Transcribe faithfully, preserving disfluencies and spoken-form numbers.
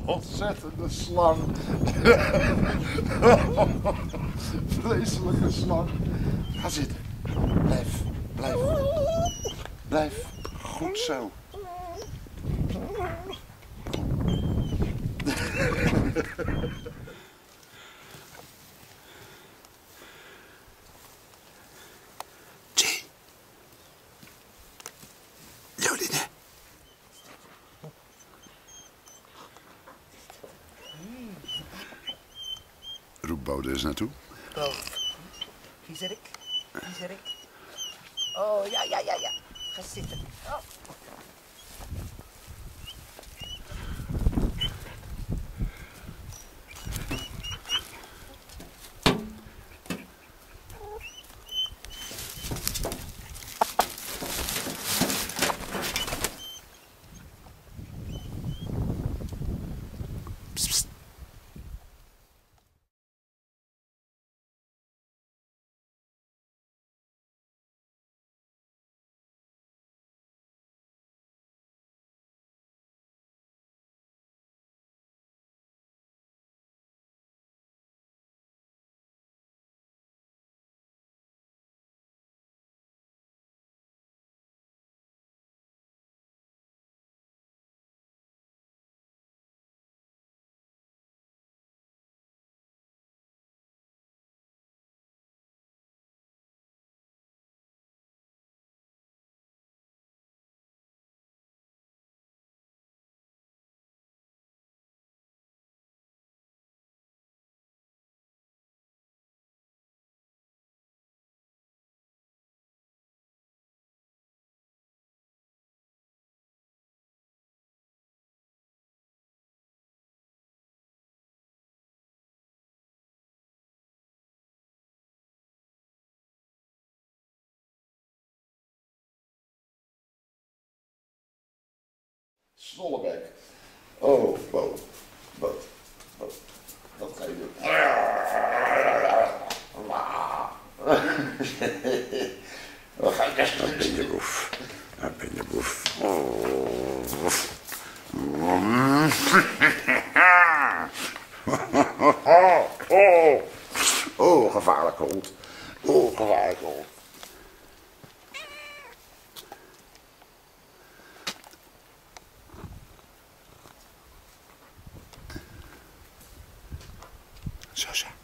ontzettende slang. Vreselijke slang. Ga zitten. Blijf, blijf. Blijf. Goed zo. Jay. Jolien. Roep Bode eens naartoe. Oh. Viezerik, viezerik. Oh, ja, ja, ja, ja. Ga zitten. Oh. Snollebek. Oh, Bo. Bo. Bo. Wat ga je doen? Wat ga je doen? Daar ben je boef. Daar ben je boef. Oh. Oh. Oh, gevaarlijke hond. Oh, gevaarlijke hond. Zo, zo.